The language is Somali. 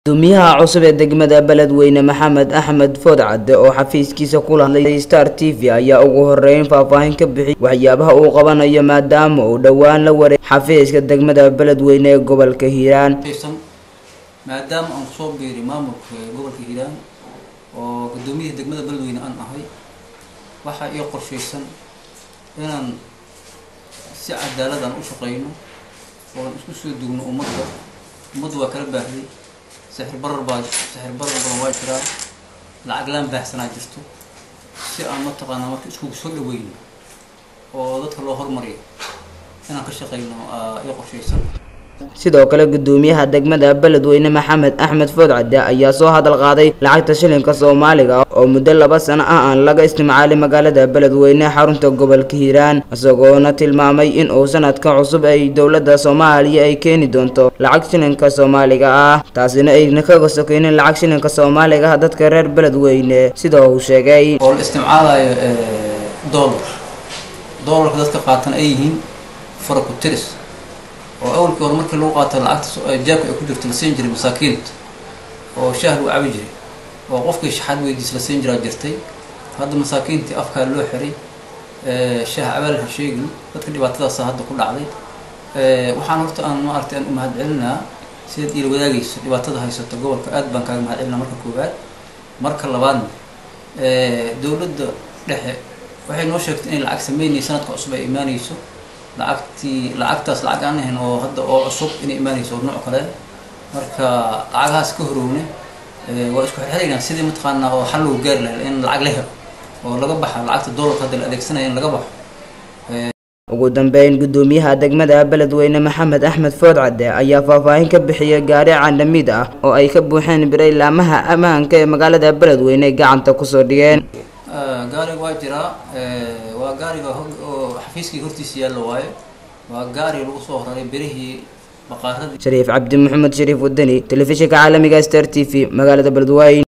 gudoomiyaha cusub ee degmada Beledweyne Maxamed Axmed Foodcade oo xafiiskiisa ku hadlay Star TV ayaa ugu horeyn faahfaahin ka bixiyay waxyaabaha uu qabanayo maadaama uu dhawaan la wareey xafiiska degmada Beledweyne ee gobolka Hiiraan maadaama aan soo biiri maamulka gobolka Hiiraan oo gudoomiyaha degmada Beledweyne aan ahay waxa ay qorsheysan inaan si cadaalad ah u shaqeyno oo isku soo duubno ummadda waa kala baahay سحر برا واجرا العقلان بحثنا جرتو si aan mataqaana markii isku soo dhaweeyno oo dadka loo hormariyo inaan ka shaqeyno ay qorsheysan sidoo kale gudoomiyaha degmada Beledweyne Maxamed Axmed Foodcade ayaa soo hadal qaaday lacagta shilinka Soomaaliga oo muddo 2 sano ah aan laga isticmaalin magaalada Beledweyne xarunta gobolka Hiiraan isagoona tilmaamay in uu sanadka cusub ay dawladda Soomaaliya ay keeni doonto lacag shilinka Soomaaliga ah taasina ay kaga sokeeyeen lacag shilinka Soomaaliga dadka reer Beledweyne sidoo uu sheegay oo isticmaalayo dollarka dadka qaatan ay yihiin farqo tiris oo awalkii hore markii lagu qaato lacagta jaabka ay ku jirto la siin jiray masaakiinta oo shaah lagu cabi jiray oo qofkii shaxad weydiis la siin jiray jirtay hadda masaakiintii afka loo xiray shaah abal ha sheegin dadka dhibaatadaas hadda ku dhacday waxaan horta aan ma aragtay aan u mahadcelinaa sida ila wadaagayso dhibaatada haysato gobolka aad baan kaaga mahadcelinaa marka koowaad marka labaad dawladda dhexe waxay noo sheegtay in lacag sameynayso sanadka cusub ay imaanayso lacagtaas lacag aan ahayn oo hadda oo cusub inay imaanayso nooc kale marka lacagahaas ka horowne waa isku xirxirayna sidii mataqaana oo xal loo gaar lahaa in lacag la helo oo laga baxo lacagta dollarka hadda la adeegsanayo in laga baxo ugu dambeyn gudoomiyaha degmada Beledweyne Maxamed Axmed Foodcade ayaa faahfaahin ka bixiyay gaari candamid ah oo ay ka buuxeen biray laamaha ammaanka ee magaalada Beledweyne gacanta ku soo dhigeen gaariga waa jira waa gaariga oo xafiiskii hortiisa yaalo waaye waa gaari lagu soo horay birihii baqaarada Shariif Cabdi Maxamed Shariif Wadani telefishinka caalamiga Star TV magaalada Beledweyne